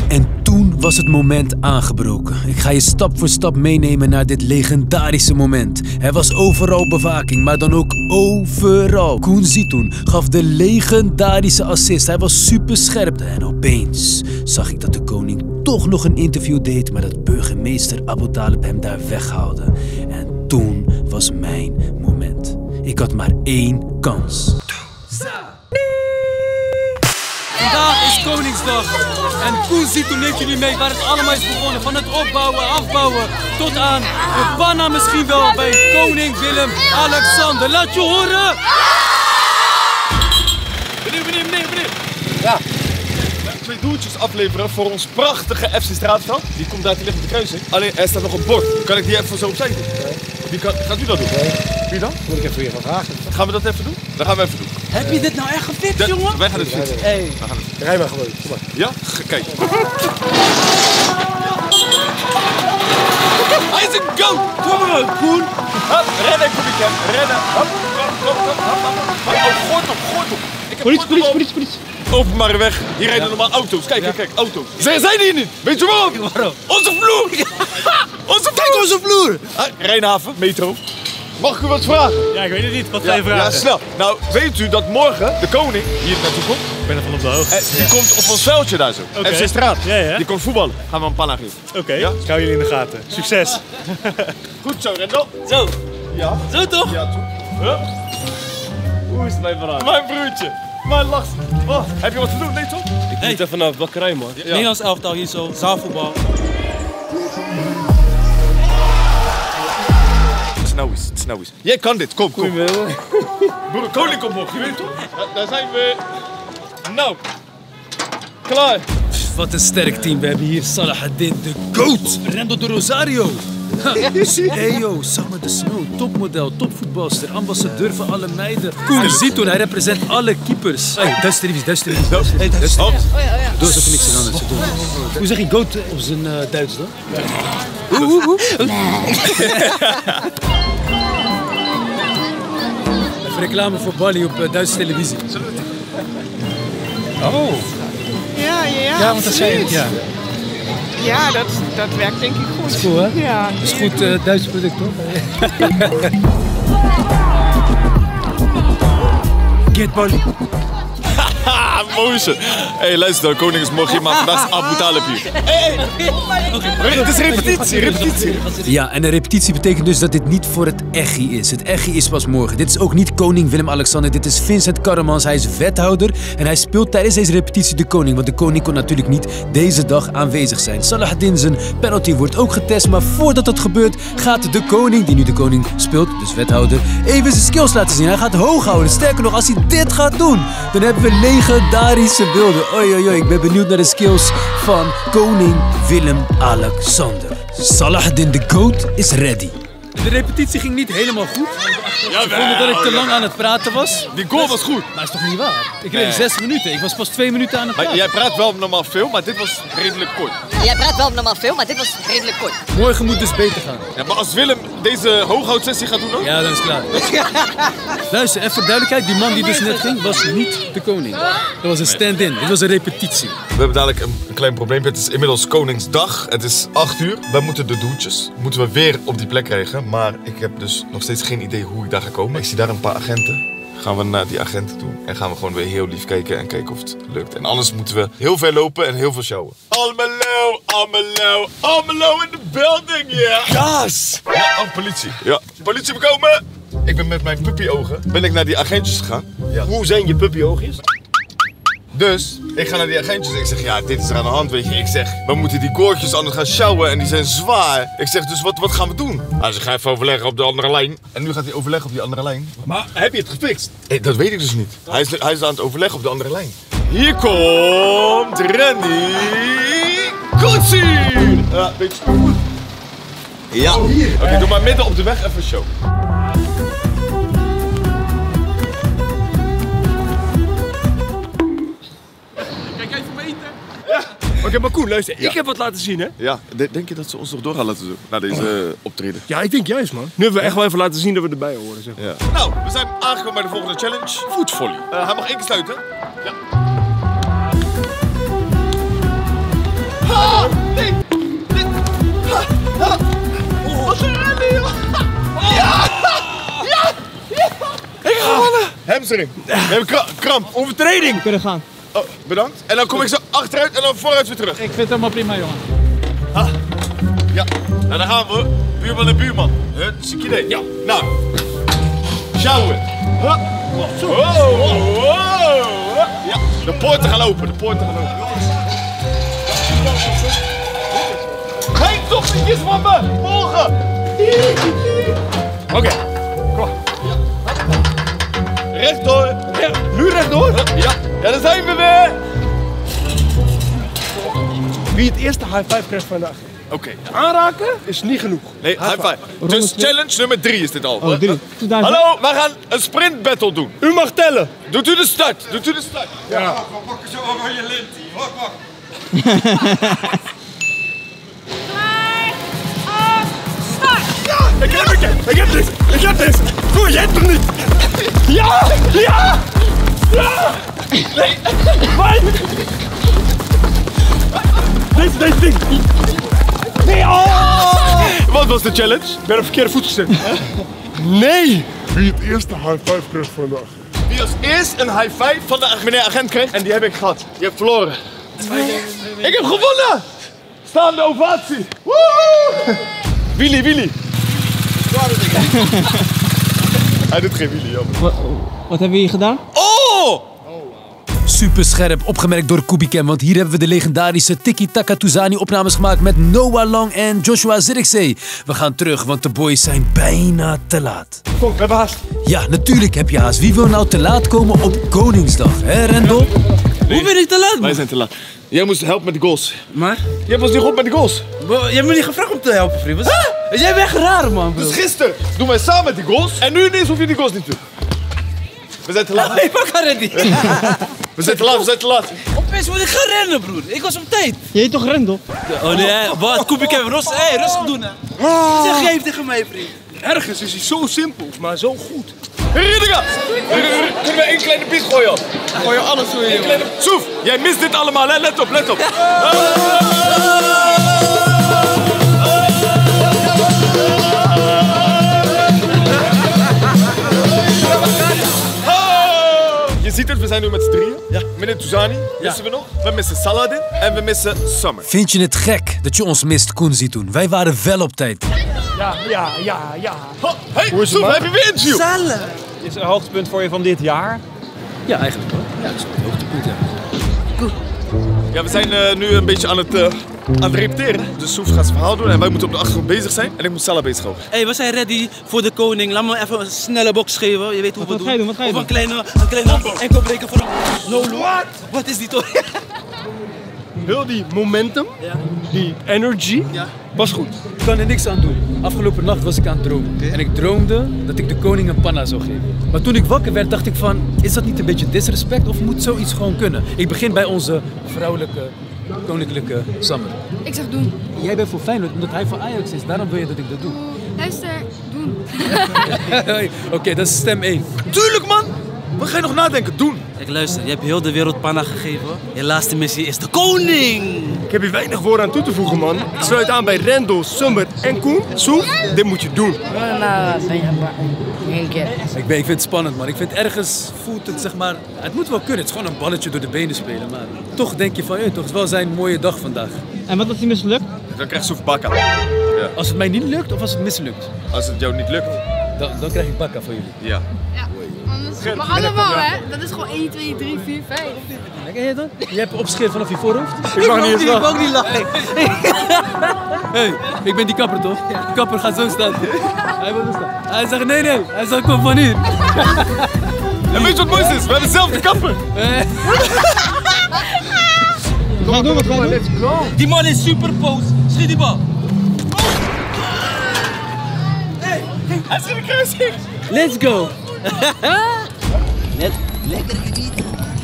En toen was het moment aangebroken. Ik ga je stap voor stap meenemen naar dit legendarische moment. Er was overal bewaking, maar dan ook overal. Koen Zitoen gaf de legendarische assist. Hij was super scherp. En opeens zag ik dat de koning toch nog een interview deed, maar dat burgemeester Abu Talib hem daar weghaalde. En toen was mijn moment. Ik had maar één kans. Vandaag is Koningsdag en Koen Zitoen neemt jullie mee waar het allemaal is begonnen. Van het opbouwen, afbouwen tot aan de banna misschien wel bij koning Willem-Alexander. Laat je horen! Meneer. Ja. 2 doeltjes afleveren voor ons prachtige FC Straatveld. Die komt daar te liggen op de kruising. Alleen er staat nog een bord. Kan ik die even zo opzij doen? Nee. Gaat u dat doen? Nee. Wie dan? Moet ik even weer van vragen. Gaan we dat even doen? Dat gaan we even doen. Heb je dit nou echt gefixt, jongen? Wij gaan het fixen. Hey. Rij maar gewoon. Kom maar. Ja? Kijk. Hij is een goat! Kom maar, Koen! Hup, rennen, Koen. Rennen. Hup. Oh, gooi op. Politie. Openbare weg. Hier rijden normaal auto's. Kijk, auto's. Zij zijn hier niet. Weet je waarom? Waarom? Onze vloer! Kijk onze vloer! Rijnhaven, metro. Mag ik u wat vragen? Ja, ik weet het niet. Wat ga je vragen? Ja, snel. Nou, weet u dat morgen de koning hier naartoe komt? Ik ben ervan op de hoogte. Die komt op ons veldje daar zo. Oké. FC Straat. Ja. Die komt voetballen. Gaan we een panna geven. Oké, Ja? ik hou jullie in de gaten. Succes! Goed zo, Rendel. Zo, Ja. zo toch? Ja, toe. Hup. Hoe is het mijn verhaal? Mijn broertje. Mijn lachs. Wat? Heb je wat te doen? Nee, toch? Ik moet even naar de bakkerij, man. Nederlands elftal hier zo, zaalvoetbal. Het is nou eens. Jij kan dit, kom. Broer, koning komt nog, je weet toch? Daar zijn we. Nou. Klaar. Wat een sterk team. We hebben hier Salahuddin, de GOAT. Rendo de Rosario. Hey yo, Summer de Snow, topmodel, topvoetbalster, ambassadeur van alle meiden. Koen Zitoen, hij represent alle keepers. Hey, Duitse televisie. Hey, Duitse televisie. Doe alsof er niks aan is. Hoe zeg je GOAT op zijn Duits dan? Even reclame voor Bali op Duitse televisie. Oh. Ja, want dat zei ik, ja. Ja, dat werkt denk ik goed. Is cool, hè? Ja, Is goed Duits product, toch? Get Bali. Mooi zo. Hé, luister dan, koning is morgen hier, maar vandaag is Abu Talib hier. Het is repetitie. Ja, en een repetitie betekent dus dat dit niet voor het echi is. Het echi is pas morgen. Dit is ook niet koning Willem-Alexander. Dit is Vincent Karremans. Hij is wethouder en hij speelt tijdens deze repetitie de koning. Want de koning kon natuurlijk niet deze dag aanwezig zijn. Salahuddin zijn penalty wordt ook getest. Maar voordat dat gebeurt gaat de koning, die nu de koning speelt, dus wethouder, even zijn skills laten zien. Hij gaat hoog houden. Sterker nog, als hij dit gaat doen, dan hebben we legendarische beelden. Oei, ik ben benieuwd naar de skills van koning Willem-Alexander. Salahuddin de GOAT is ready. De repetitie ging niet helemaal goed. Ze vonden dat ik te lang aan het praten was. Die goal was goed. Maar is toch niet waar? Ik reed 6 minuten. Ik was pas 2 minuten aan het praten. Maar jij praat wel normaal veel, maar dit was redelijk kort. Jij praat wel normaal veel, maar dit was redelijk kort. Morgen moet dus beter gaan. Ja, maar als Willem deze hooghoudsessie gaat doen ook? Ja, dan is het klaar. Luister, even voor duidelijkheid. Die man die dus net ging, was niet de koning. Dat was een stand-in. Dit was een repetitie. We hebben dadelijk een klein probleem. Het is inmiddels Koningsdag. Het is 8 uur. Wij moeten de doeltjes. Moeten we weer op die plek krijgen. Maar ik heb dus nog steeds geen idee hoe ik daar ga komen. Ik zie daar een paar agenten. Gaan we naar die agenten toe. En gaan we gewoon weer heel lief kijken en kijken of het lukt. En anders moeten we heel ver lopen en heel veel showen. Almelo in the building, yeah! Yes! Ja, oh, politie. Ja, politie, we komen! Ik ben met mijn puppyogen. Ben ik naar die agentjes gegaan. Ja. Hoe zijn je puppyoogjes? Dus, ik ga naar die agentjes en ik zeg, ja, dit is er aan de hand, weet je. Ik zeg, we moeten die koordjes anders gaan sjouwen en die zijn zwaar. Ik zeg, dus wat gaan we doen? Hij zegt, ga even overleggen op de andere lijn. En nu gaat hij overleggen op die andere lijn. Maar heb je het gefixt? Hey, dat weet ik dus niet. Hij is aan het overleggen op de andere lijn. Hier komt Randy Koetsier! Ja, beetje goed. Ja. Oké, doe maar midden op de weg even show. Oké, maar Koen, luister. Ik heb wat laten zien, hè? Ja, denk je dat ze ons nog door gaan laten doen naar deze optreden? Ja, ik denk juist, man. Nu hebben we echt wel even laten zien dat we erbij horen, zeg maar. Ja. Nou, we zijn aangekomen bij de volgende challenge. Voetvolley. Hij mag 1 keer sluiten. Ja. hamstring. We hebben kramp. Overtreding. We kunnen gaan. Oh, bedankt. En dan kom ik zo achteruit en dan vooruit weer terug. Ik vind het helemaal prima, jongen. Ja, en dan gaan we. Buurman en buurman. Ziek idee. Ja. Nou. Sjouwen. Ja, de poorten gaan open. Geen tochtjes van me! Volgen! Oké. Kom. Rechtdoor. Ja, nu rechtdoor. Ja, daar zijn we weer. Wie het eerste high five krijgt vandaag. Oké. Aanraken is niet genoeg. Nee, high five. Dus challenge nummer 3 is dit al. Oh, 3. Hallo, we gaan een sprint battle doen. U mag tellen. Doet u de start. Ja. Ik heb dit. Doe jij toch niet? Ja! Nee. Deze ding. Nee, Wat was de challenge? Ik ben op verkeerde voet gezet. Nee. Wie het eerste high five krijgt vandaag. Wie als eerst een high five van de meneer agent kreeg. En die heb ik gehad. Je hebt verloren. Ik heb gewonnen! Staande ovatie. Woehoe! Willy. Hij doet geen Willy, jammer. Wat hebben we hier gedaan? Oh! Super scherp, opgemerkt door Kubicam, want hier hebben we de legendarische Tiki Taka Tuzani opnames gemaakt met Noah Long en Joshua Zirkzee. We gaan terug, want de boys zijn bijna te laat. Kom, we hebben haast. Ja, natuurlijk heb je haast. Wie wil nou te laat komen op Koningsdag, hè Rendel? Hoe ben ik te laat, man? Wij zijn te laat. Jij moest helpen met de goals. Maar? Jij hebt ons niet goed met de goals. Je hebt me niet gevraagd om te helpen, vriend. Jij bent echt raar, man, bro. Dus gisteren doen wij samen met die goals. En nu ineens hoef je die goals niet te doen. We zijn te laat. Nee, pak haar ready. We zijn te laat. Opeens moet ik gaan rennen, broer. Ik was op tijd. Je heet toch Rendel? Oh nee, wat? Kubicam, rustig doen, hè. Zeg jij tegen mij, vriend. Ergens is hij zo simpel, maar zo goed. Rudiger! Kunnen we één kleine pies gooien? Gooi je alles zo in, Kleine... Soef, jij mist dit allemaal, hè? Let op. Je ziet het, we zijn nu met z'n drieën. Ja. Meneer Tuzani missen we nog. We missen Saladin en we missen Summer. Vind je het gek dat je ons mist, Koenzi, toen? Wij waren wel op tijd. Ja. Hey, Hoe is het, Soef, man? heb je weer interview? Is een hoogtepunt voor je van dit jaar? Ja, eigenlijk wel. Ja, dat is een hoogtepunt, ja. Ja, we zijn nu een beetje aan het repeteren. Dus Soef gaat zijn verhaal doen en wij moeten op de achtergrond bezig zijn. En ik moet Salah bezighouden. Hey, we zijn ready voor de koning. Laat me even een snelle box geven. Je weet hoe we Wat ga je doen? Wat ga je Of doen? een kleine enkelbreker voor hem. Wat is die toch? Heel die momentum, die energy, was goed. Ik kan er niks aan doen. Afgelopen nacht was ik aan het dromen. En ik droomde dat ik de koning een panna zou geven. Maar toen ik wakker werd, dacht ik van, is dat niet een beetje disrespect of moet zoiets gewoon kunnen? Ik begin bij onze vrouwelijke, koninklijke Summer. Ik zeg doen. Jij bent voor Feyenoord, omdat hij voor Ajax is. Daarom wil je dat ik dat doe. Luister, doen. Oké, dat is stem 1. Tuurlijk, man! Wat ga je nog nadenken? Doen! Kijk, luister. Je hebt heel de wereld panna gegeven. Je laatste missie is de koning. Ik heb hier weinig woorden aan toe te voegen, man. Ik sluit aan bij Rendel, Summer en Koen. Soef, dit moet je doen. Ik vind het spannend, man. Ik vind ergens voelt het, zeg maar, het moet wel kunnen. Het is gewoon een balletje door de benen spelen, maar toch denk je van, toch, het is wel zijn mooie dag vandaag. En wat als hij mislukt? Dan krijgt Soef bakka. Als het mij niet lukt of als het mislukt, Als het jou niet lukt. dan krijg ik bakka van jullie. Ja. Ja. Maar allemaal, hè? Dat is gewoon 1, 2, 3, 4, 5. Ken je dat? Je hebt opscheer vanaf je voorhoofd. Ik mag niet eens Ik lachen. mag niet lachen. Hey, ik ben die kapper toch? De kapper gaat zo staan. Hij wil zo staan. Hij zegt nee. Hij zegt kom van hier. En weet je wat mooi is? We hebben zelf de kapper. Wat ga je doen? Wat ga je doen? Die man is super boos. Schiet die bal. Hij zit in de gezicht. Let's go. Lekker genieten.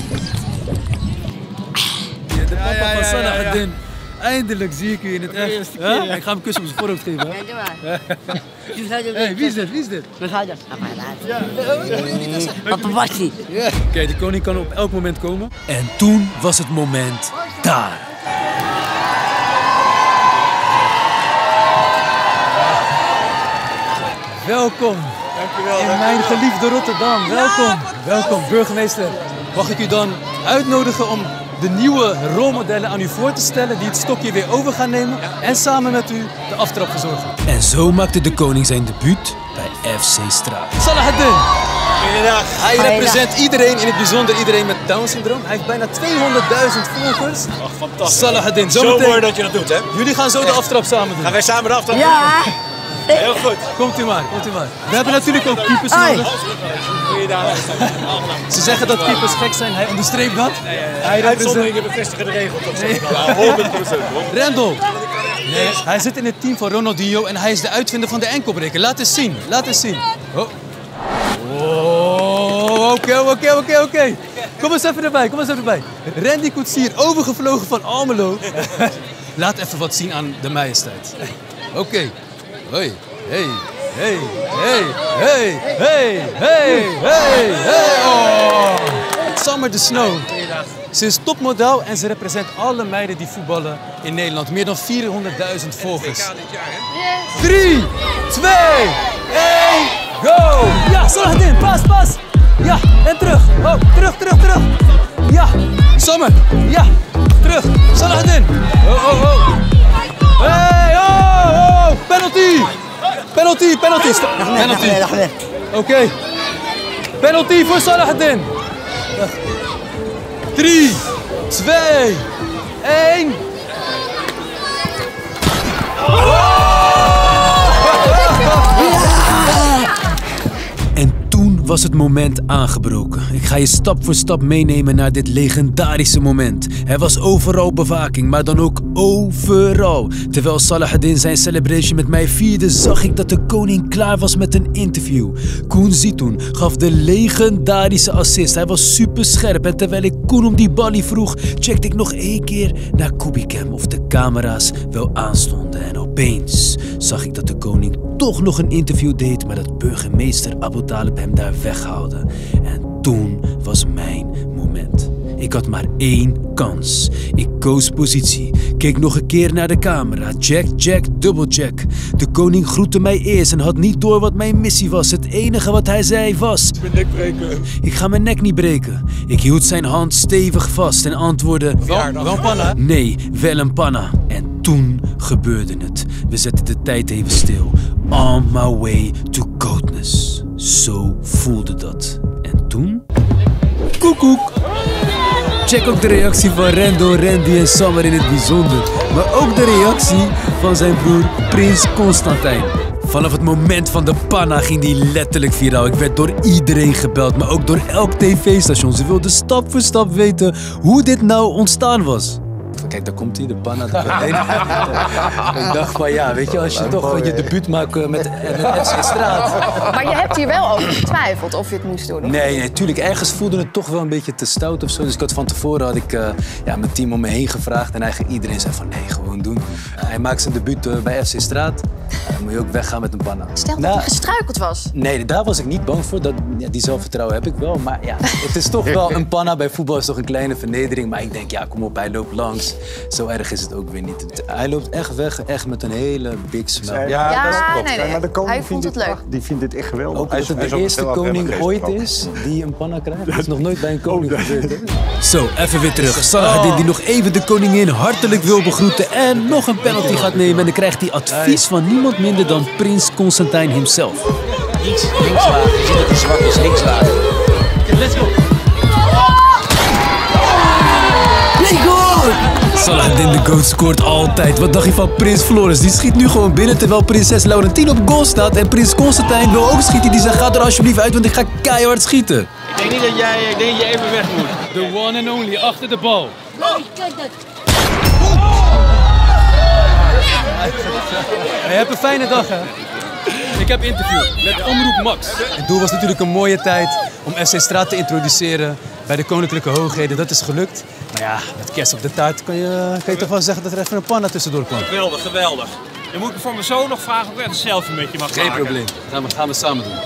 De papa van Salah Hadin. Eindelijk zie ik u in het echt. Huh? Ik ga hem een kus op zijn voorhoofd geven. Hey, wie is dit? Papa Basti. Oké, de koning kan op elk moment komen. En toen was het moment daar. Welkom. Dankjewel. In mijn geliefde Rotterdam. Welkom. Welkom, burgemeester. Mag ik u dan uitnodigen om de nieuwe rolmodellen aan u voor te stellen die het stokje weer over gaan nemen en samen met u de aftrap verzorgen. En zo maakte de koning zijn debuut bij FC Straat. Salah ad-Din. Goedendag. Hij representeert iedereen, in het bijzonder iedereen met Down-syndroom. Hij heeft bijna 200.000 volgers. Ach, fantastisch. Salah ad-Din. Zo mooi dat je dat doet, hè? Jullie gaan zo de aftrap samen doen. Gaan wij samen de aftrap? Ja. Heel goed. Komt u maar, komt u maar. We hebben natuurlijk ook keepers nodig. Ze zeggen dat keepers gek zijn, hij onderstreept dat. Hij Uitzonderingen bevestigen de regel. Ja, 100% hoor. Rendel. Nee, hij zit in het team van Ronaldinho en hij is de uitvinder van de enkelbreker. Laat eens zien, laat eens zien. Oké. Kom eens even erbij, kom eens even erbij. Randy Koetsier, overgevlogen van Almelo. Laat even wat zien aan de majesteit. Oké. Hoi. Hey. Oh. Summer de Snow. Ze is topmodel en ze representeert alle meiden die voetballen in Nederland. Meer dan 400.000 volgers. 3, 2, 1, go! Ja, Salah ad-Din, pas! Ja, en terug. Oh, terug. Ja, Summer. Ja, terug. Salah ad-Din. Oh. Hey, oh! Penalty. Oké. Penalty voor Salah ad-Din. 3, 2, 1. En toen was het moment aangebroken. Ik ga je stap voor stap meenemen naar dit legendarische moment. Er was overal bewaking, maar dan ook overal. Terwijl Salah ad-Din zijn celebration met mij vierde, zag ik dat de koning klaar was met een interview. Koen Zitoen gaf de legendarische assist. Hij was super scherp en terwijl ik Koen om die ballie vroeg, checkte ik nog 1 keer naar Kubicam of de camera's wel aanstonden. En opeens zag ik dat de koning toch nog een interview deed, maar dat burgemeester Abu Talib hem daar weghaalde. En toen was mijn moment. Ik had maar 1 kans. Ik koos positie, keek nog een keer naar de camera. Check, dubbelcheck. De koning groette mij eerst en had niet door wat mijn missie was. Het enige wat hij zei was: Mijn nek breken. ik ga mijn nek niet breken. Ik hield zijn hand stevig vast en antwoordde: Wel een panna? nee, wel een panna. En toen gebeurde het. We zetten de tijd even stil. On my way to goatness. Zo voelde dat. En toen? Koekoek! Check ook de reactie van Rendel, Randy en Summer in het bijzonder. Maar ook de reactie van zijn broer Prins Constantijn. Vanaf het moment van de panna ging die letterlijk viraal. Ik werd door iedereen gebeld, maar ook door elk tv-station. Ze wilden stap voor stap weten hoe dit nou ontstaan was. Kijk, daar komt hij, de panna. Ik dacht van ja, weet je, als je toch je debuut maakt met FC Straat. Maar je hebt hier wel over getwijfeld of je het moest doen? Nee, tuurlijk. Ergens voelde het toch wel een beetje te stout of zo. Dus van tevoren had ik mijn team om me heen gevraagd. En eigenlijk iedereen zei van nee, gewoon doen. Hij maakt zijn debuut bij FC Straat. Dan moet je ook weggaan met een panna. Stel dat hij gestruikeld was. Nee, daar was ik niet bang voor. Die zelfvertrouwen heb ik wel. Maar ja, het is toch wel een panna. Bij voetbal is toch een kleine vernedering. Maar ik denk, ja, kom op, hij loopt langs. Zo erg is het ook weer niet. Hij loopt echt weg, echt met een hele big smile. Ja, dat klopt. Nee. Maar de koning hij vond het leuk. Die vindt dit echt geweldig. Ook dat het de eerste koning ooit is die een panna krijgt. Dat is nog nooit bij een koning gebeurd. Hè? Zo, even weer terug. Salah ad-Din die nog even de koningin hartelijk wil begroeten en nog een penalty gaat nemen. En dan krijgt hij advies van niemand minder dan prins Constantijn himself. Links lagen. Je ziet dat hij zwak is. Links lagen. Let's go. Salah ad-Din de GOAT scoort altijd. Wat dacht je van Prins Floris? Die schiet nu gewoon binnen terwijl prinses Laurentien op goal staat. En prins Constantijn wil ook schieten. Die zegt, ga er alsjeblieft uit, want ik ga keihard schieten. Ik denk niet dat jij even weg moet. The one and only, achter de bal. Je hebt een fijne dag, hè? Ik heb interview met Omroep Max. Het doel was natuurlijk een mooie tijd om FC Straat te introduceren bij de koninklijke hoogheden. Dat is gelukt. Maar ja, met kerst op de taart kan je toch wel zeggen dat er even een panna tussendoor kwam. Geweldig, geweldig. Dan moet ik voor mijn zoon nog vragen of ik een selfie met je mag maken. Geen probleem. Gaan we samen doen.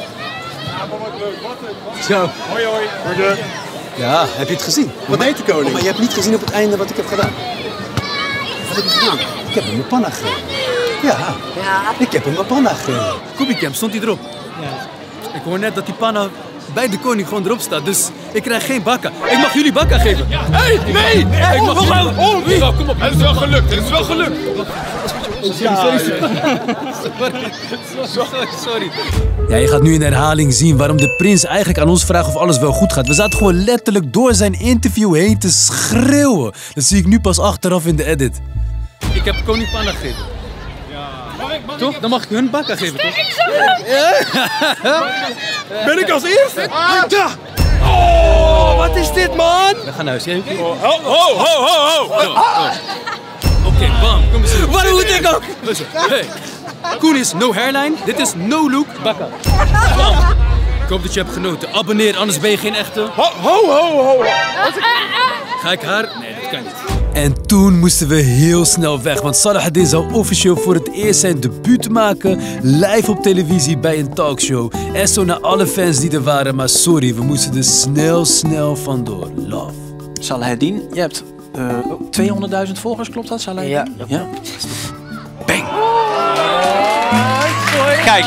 Zo. Hoi, hoi. Ja, heb je het gezien? Wat deed de koning? Oh, maar je hebt niet gezien op het einde wat ik heb gedaan. Wat heb je gedaan? Ik heb hem een panna gegeven. Ja, ik heb hem een panna gegeven. Kubicam, stond hij erop? Ja. Ik hoor net dat die panna bij de koning gewoon erop staat. Dus ik krijg geen bakka. Ik mag jullie bakka geven. Hey, nee! Ik mag jullie... Kom op. Het is wel gelukt, het is wel gelukt. Sorry. Ja, je gaat nu in herhaling zien waarom de prins eigenlijk aan ons vraagt of alles wel goed gaat. We zaten gewoon letterlijk door zijn interview heen te schreeuwen. Dat zie ik nu pas achteraf in de edit. Ik heb koning Panna gegeven. Ja. Toch? Dan mag ik hun bakka geven, toch? Ben ik als eerste? Ja! Oh, wat is dit, man? We gaan naar huis. Jij? Ho! Oké, bam. Kom eens. Waarom moet ik ook? Listen. Hey. Koen is no hairline. Dit is no look. Bakka. Bam. Ik hoop dat je hebt genoten. Abonneer, anders ben je geen echte... Ho! Ga ik haar? Nee, dat kan niet. En toen moesten we heel snel weg, want Saladin zou officieel voor het eerst zijn debuut maken, live op televisie bij een talkshow. En zo naar alle fans die er waren, maar sorry, we moesten er snel vandoor. Love. Saladin, je hebt 200.000 volgers, klopt dat, Saladin? Ja. Bang! Kijk.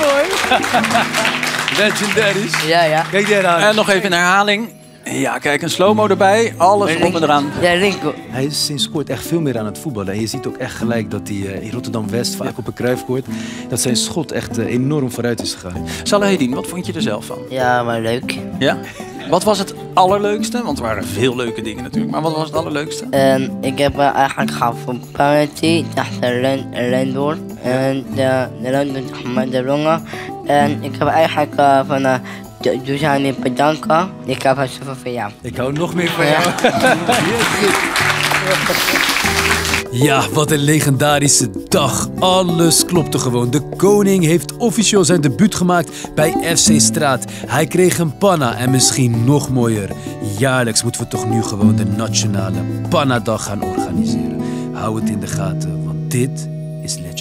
Legendaries. Ja. Kijk daar aan. En nog even in herhaling. Ja, kijk, een slow-mo erbij. Alles erop en eraan. Ja, Rinko. Hij is sinds kort echt veel meer aan het voetballen. En je ziet ook echt gelijk dat hij in Rotterdam-West, vaak op een Cruijffcourt, dat zijn schot echt enorm vooruit is gegaan. Saladin, wat vond je er zelf van? Ja, maar leuk. Ja? Wat was het allerleukste? Want er waren veel leuke dingen natuurlijk. Maar wat was het allerleukste? Ik heb eigenlijk gehad van penalty, de Rendor en de Rendor met de longen. En ik heb eigenlijk van Dusan bedanken. Ik heb zoveel van jou. Ik hou nog meer van jou. Ja, wat een legendarische dag. Alles klopte gewoon. De koning heeft officieel zijn debuut gemaakt bij FC Straat. Hij kreeg een panna en misschien nog mooier. Jaarlijks moeten we toch nu gewoon de nationale Panna-dag gaan organiseren. Hou het in de gaten, want dit is legend.